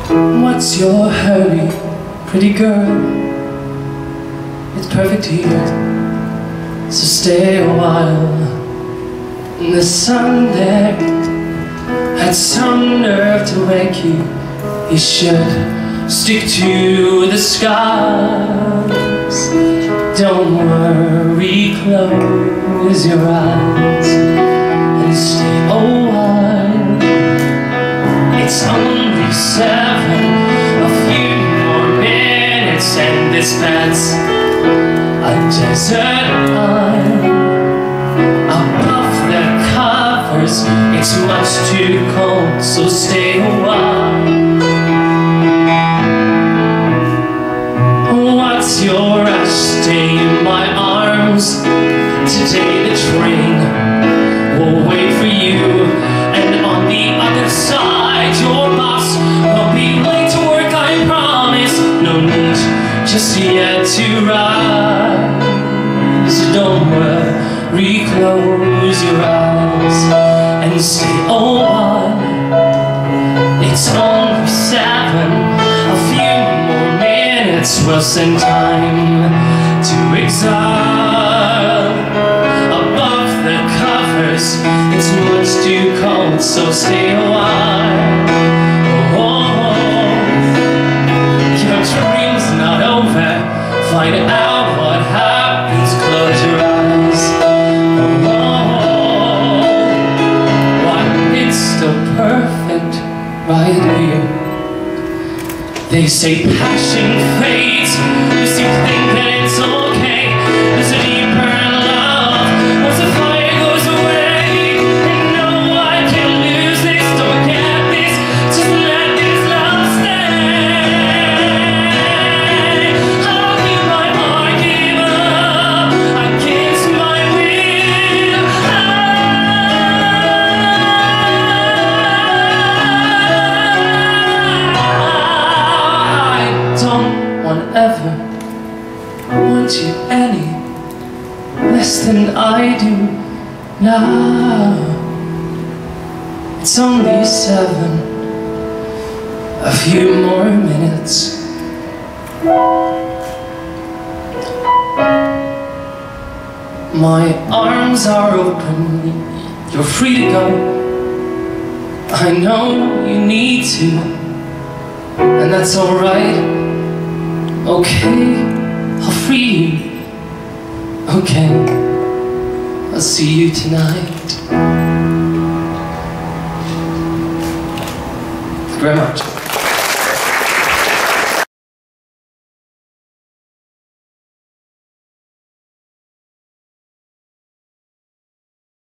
What's your hurry, pretty girl? It's perfect here, so stay a while. The sun there had some nerve to wake you. You should stick to the skies. Don't worry, close your eyes and stay a while. It's only 7, a few more minutes, and this bed's a desert isle. Above the covers, it's much too cold, so stay a while. What's your rush? Stay in my arms. Today the train will wait for you, and on the other side your boss will be late to work, I promise. No need just yet to rise. Don't worry, close your eyes and stay a while. It's only 7, a few more minutes will send time to exile. Above the covers, it's much too cold, so stay a while. Your dream's not over, find out what happens, close your eyes. It's still perfect right here. They say passion fades, you seem to think that it's okay. There's a deeper love, once the fire goes away. And no, I can't lose this, don't get this, just let this love stay. How can my heart give up against my will? I don't want ever want you any less than I do now. It's only 7, a few more minutes. My arms are open, you're free to go. I know you need to, and that's alright. Okay, I'll free you. Okay, I'll see you tonight. Thank you very much.